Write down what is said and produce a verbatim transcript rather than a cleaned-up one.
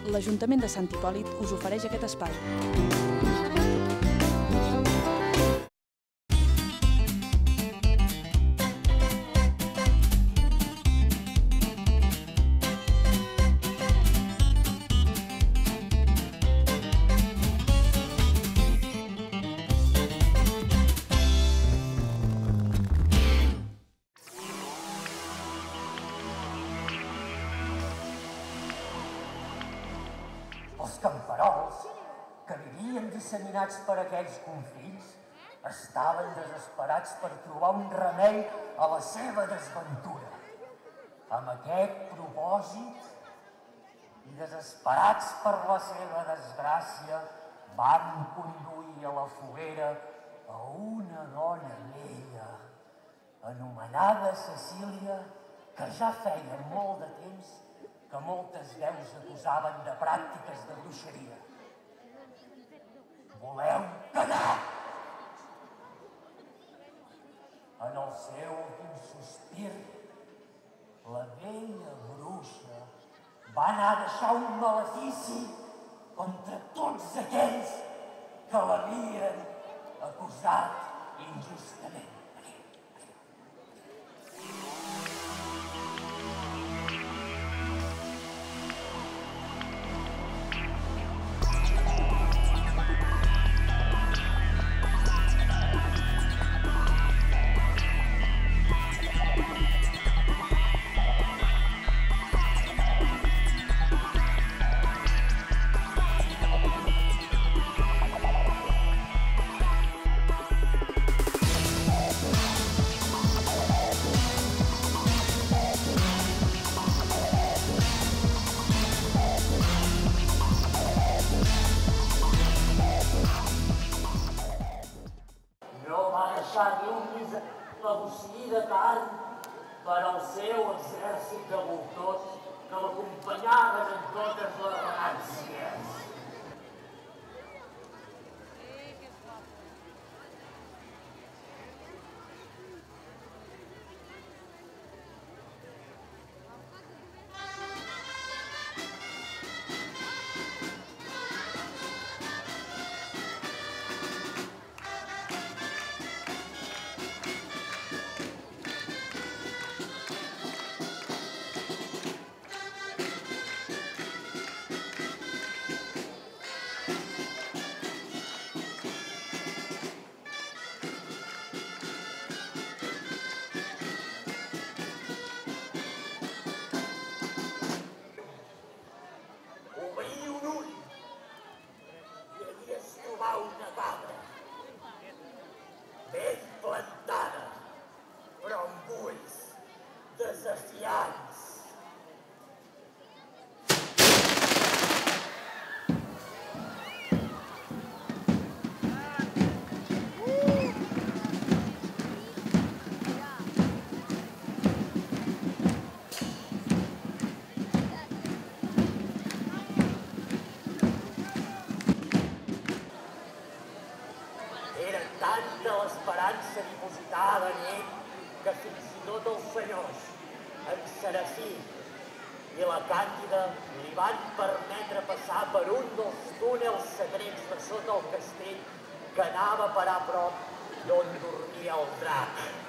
l'Ajuntament de Sant Hipòlit us ofereix aquest espai. Els camperols, que vivien disseminats per aquells confins, estaven desesperats per trobar un remei a la seva desventura. Amb aquest propòsit, i desesperats per la seva desgràcia, van conduir a la foguera a una dona vella, anomenada Cecília, que ja feia molt de temps que moltes veus acusaven de pràctiques de bruixeria. Voleu callar? En el seu últim sospir, la vella bruixa va anar a deixar un malefici contra tots aquells que l'havien acusat injustament. Ni un miserabocí de carn per al seu exèrcit de voltors que l'acompanyaven en totes les erràncies. Una cabra ben plantada, però amb ulls desafiants. Era tanta l'esperança dipositada en ell que fins i tot els senyors, en Serafí i la Càndida, li van permetre passar per un dels túnels secrets de sota el castell que anava a parar a prop d'on dormia el drac.